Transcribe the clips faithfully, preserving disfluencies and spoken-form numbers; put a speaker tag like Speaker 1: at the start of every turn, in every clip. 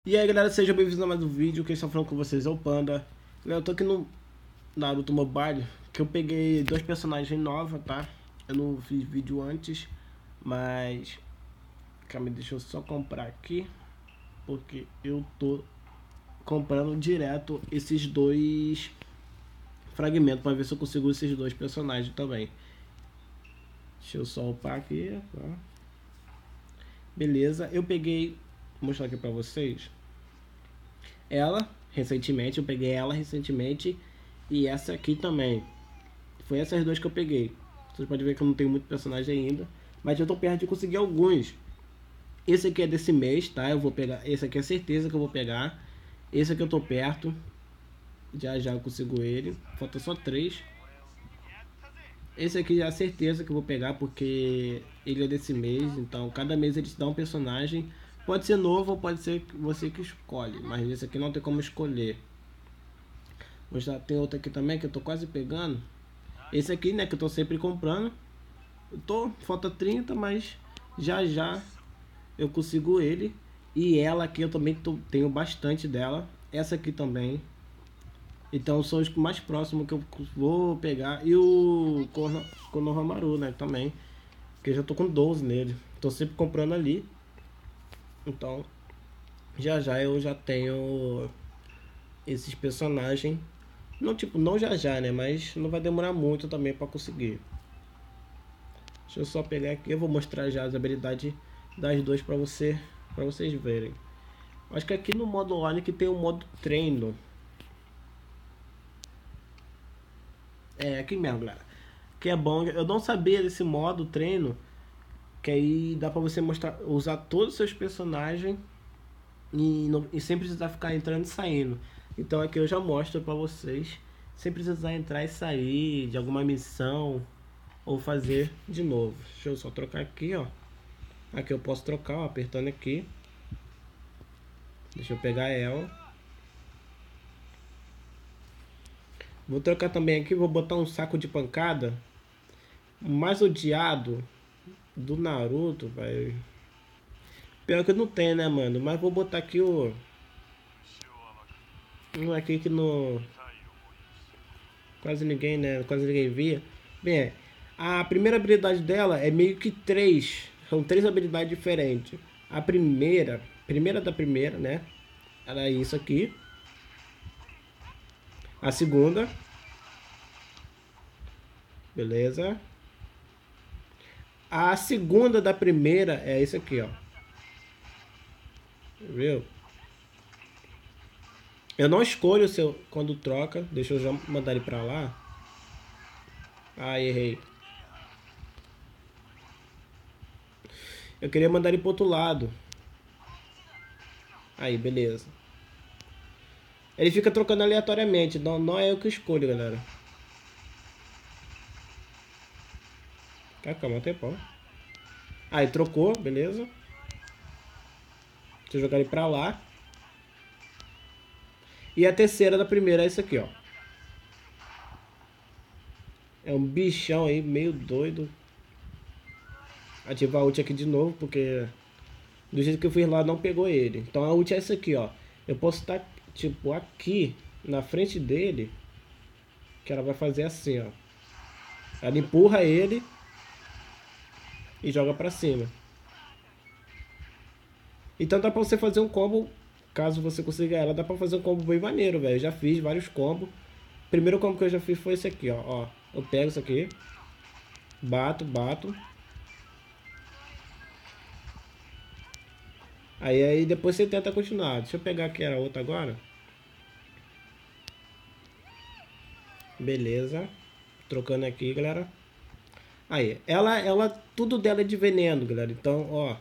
Speaker 1: E aí galera, sejam bem-vindos a mais um vídeo. Quem está falando com vocês é o Panda. Galera, eu tô aqui no Naruto Mobile, que eu peguei dois personagens novos, tá? Eu não fiz vídeo antes, mas... Calma, deixa eu só comprar aqui, porque eu tô comprando direto esses dois fragmentos, pra ver se eu consigo esses dois personagens também. Deixa eu só upar aqui, tá? Beleza, eu peguei... Vou mostrar aqui pra vocês. Ela, recentemente, eu peguei ela recentemente. E essa aqui também. Foi essas duas que eu peguei. Vocês podem ver que eu não tenho muito personagem ainda, mas eu tô perto de conseguir alguns. Esse aqui é desse mês, tá? Eu vou pegar. Esse aqui é certeza que eu vou pegar. Esse aqui eu tô perto. Já já eu consigo ele. Falta só três. Esse aqui já é certeza que eu vou pegar, porque ele é desse mês. Então cada mês eles dão um personagem. Pode ser novo ou pode ser você que escolhe, mas esse aqui não tem como escolher. Já tem outro aqui também que eu tô quase pegando. Esse aqui, né, que eu tô sempre comprando. Eu tô, falta trinta, mas já já eu consigo ele. E ela aqui eu também tô, tenho bastante dela. Essa aqui também. Então são os mais próximos que eu vou pegar. E o Kono, Konohamaru, né, também. Que eu já tô com doze nele. Tô sempre comprando ali. Então, já já eu já tenho esses personagens. Não, tipo, não já já, né? Mas não vai demorar muito também pra conseguir. Deixa eu só pegar aqui. Eu vou mostrar já as habilidades das duas pra, você, pra vocês verem. Acho que aqui no modo online que tem o modo treino. É, aqui mesmo, galera. Que é bom. Eu não sabia desse modo treino. Que aí dá pra você mostrar, usar todos os seus personagens e, não, e sem precisar ficar entrando e saindo. Então aqui eu já mostro pra vocês, sem precisar entrar e sair de alguma missão ou fazer de novo. Deixa eu só trocar aqui, ó. Aqui eu posso trocar, ó, apertando aqui. Deixa eu pegar ela. Vou trocar também aqui, vou botar um saco de pancada. O mais odiado do Naruto, velho. Pior que não tem, né, mano? Mas vou botar aqui o... Um aqui que não... Quase ninguém, né? Quase ninguém via. Bem, a primeira habilidade dela é meio que três. São três habilidades diferentes. A primeira, primeira da primeira, né? Ela é isso aqui. A segunda. Beleza. A segunda da primeira é isso aqui, ó. Viu? Eu não escolho se eu, quando troca. Deixa eu já mandar ele pra lá. Ah, errei. Eu queria mandar ele pro outro lado. Aí, beleza. Ele fica trocando aleatoriamente. Não, não é eu que escolho, galera. Calma, um tempão. Aí, trocou, beleza. Deixa eu jogar ele pra lá. E a terceira da primeira é isso aqui, ó. É um bichão aí, meio doido. Ativar a ult aqui de novo, porque do jeito que eu fiz lá não pegou ele. Então a ult é essa aqui, ó. Eu posso estar, tipo, aqui na frente dele, que ela vai fazer assim, ó. Ela empurra ele e joga pra cima. Então dá pra você fazer um combo, caso você consiga ela, dá pra fazer um combo bem maneiro, velho. Eu já fiz vários combos. O primeiro combo que eu já fiz foi esse aqui, ó. ó. Eu pego isso aqui, bato, bato. Aí, aí depois você tenta continuar. Deixa eu pegar aqui a outra agora. Beleza. Trocando aqui, galera. Aí, ela, ela, tudo dela é de veneno, galera. Então, ó.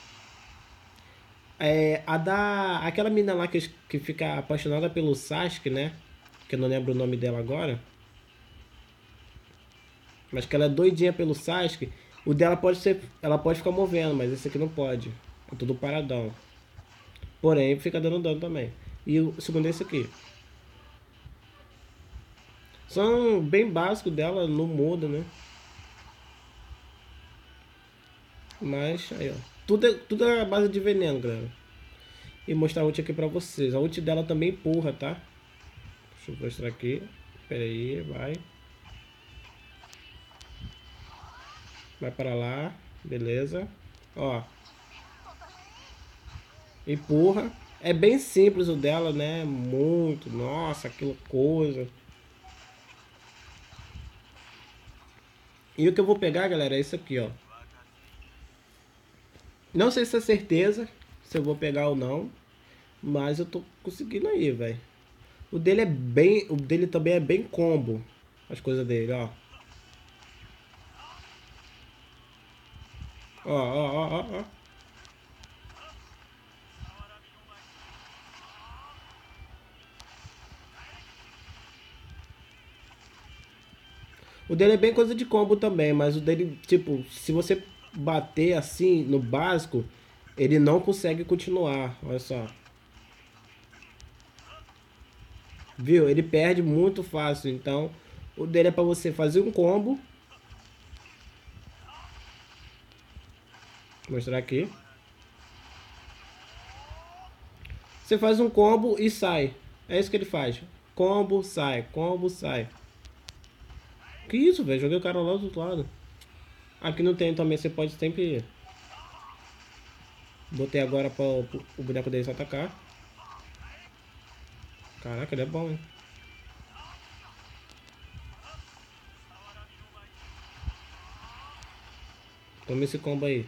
Speaker 1: É, a da... Aquela menina lá que, que fica apaixonada pelo Sasuke, né? Que eu não lembro o nome dela agora. Mas que ela é doidinha pelo Sasuke. O dela pode ser... Ela pode ficar movendo, mas esse aqui não pode. É tudo paradão. Porém, fica dando dano também. E o segundo é esse aqui. São bem básicos dela, não muda, né? Mas, aí ó. Tudo é, tudo é a base de veneno, galera. e mostrar a ult aqui pra vocês. A ult dela também empurra, tá? Deixa eu mostrar aqui. Pera aí, vai. Vai para lá. Beleza. Ó. Empurra. É bem simples o dela, né? Muito. Nossa, aquela coisa. E o que eu vou pegar, galera, é isso aqui, ó. Não sei se é certeza se eu vou pegar ou não. Mas eu tô conseguindo aí, velho. O dele é bem... O dele também é bem combo. As coisas dele, ó. Ó, ó, ó, ó, ó. O dele é bem coisa de combo também, mas o dele, tipo, se você bater assim no básico, ele não consegue continuar. Olha só. Viu? Ele perde muito fácil. Então, o dele é pra você fazer um combo. Vou mostrar aqui. Você faz um combo e sai. É isso que ele faz. Combo, sai. Combo, sai. Que isso, velho? Joguei o cara lá do outro lado. Aqui não tem também, você pode sempre... Botei agora para o boneco dele se atacar. Caraca, ele é bom, hein? Toma esse combo aí.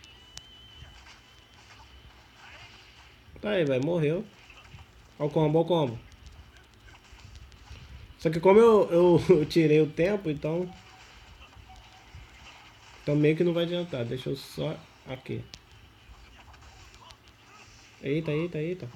Speaker 1: Tá aí, velho, morreu. Ó o combo, ó o combo. Só que como eu, eu, eu tirei o tempo, então... Então meio que não vai adiantar. Deixa eu só... Aqui. Eita, eita, eita.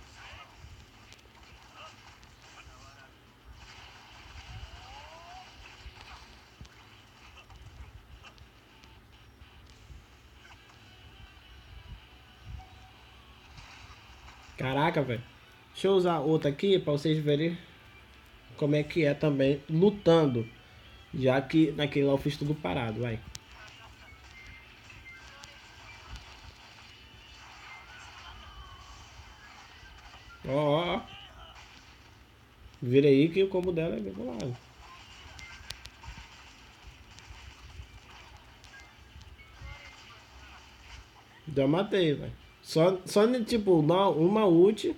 Speaker 1: Caraca, velho. Deixa eu usar outra aqui pra vocês verem como é que é também lutando. Já que naquele lá eu fiz tudo parado, vai. Ó, ó, ó. Vira aí que o combo dela é bem bolado. Já matei, velho. Só, só tipo, uma ult.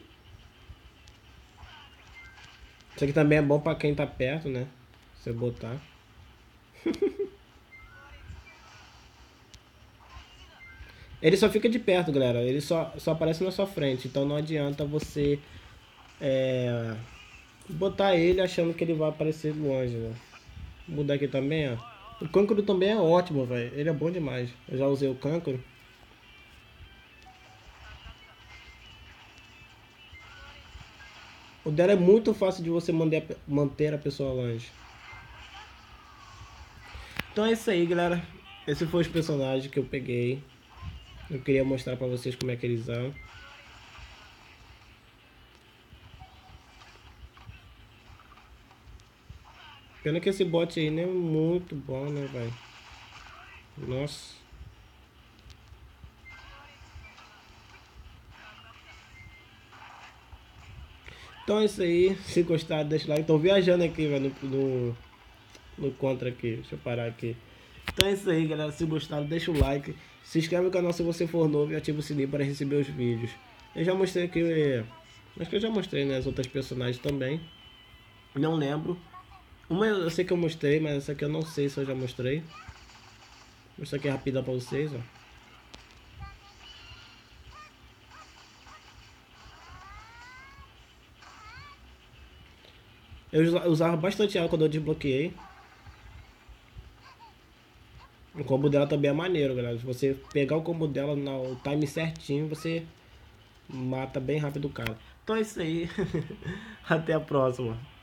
Speaker 1: Isso aqui também é bom pra quem tá perto, né? Você botar. Ele só fica de perto, galera. Ele só, só aparece na sua frente. Então não adianta você é, botar ele achando que ele vai aparecer longe, né? Vou mudar aqui também, ó. O Cancro também é ótimo, velho. Ele é bom demais. Eu já usei o Cancro. O dela é muito fácil de você manter, manter a pessoa longe. Então é isso aí, galera. Esse foi os personagens que eu peguei. Eu queria mostrar pra vocês como é que eles são. Pena que esse bot aí não é muito bom, né, velho? Nossa. Então é isso aí. Se gostaram, deixa o like. Tô viajando aqui, velho, no, no, no contra aqui. Deixa eu parar aqui. Então é isso aí, galera. Se gostaram, deixa o like. Se inscreve no canal se você for novo e ativa o sininho para receber os vídeos. Eu já mostrei aqui... Acho que eu já mostrei, né, as outras personagens também. Não lembro. Uma eu sei que eu mostrei, mas essa aqui eu não sei se eu já mostrei. Vou mostrar aqui rapidão pra vocês, ó. Eu usava bastante ela quando eu desbloqueei. O combo dela também é maneiro, galera. Se você pegar o combo dela no time certinho, você mata bem rápido o cara. Então é isso aí. Até a próxima.